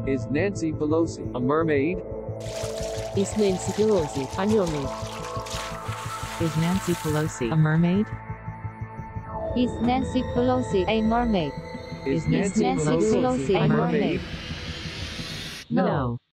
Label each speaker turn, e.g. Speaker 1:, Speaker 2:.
Speaker 1: Is Nancy Pelosi a mermaid?
Speaker 2: Is Nancy Pelosi a mermaid?
Speaker 3: Is Nancy Pelosi a mermaid?
Speaker 4: Is Nancy Pelosi a mermaid?
Speaker 1: Is
Speaker 4: Nancy Pelosi a mermaid?
Speaker 3: No.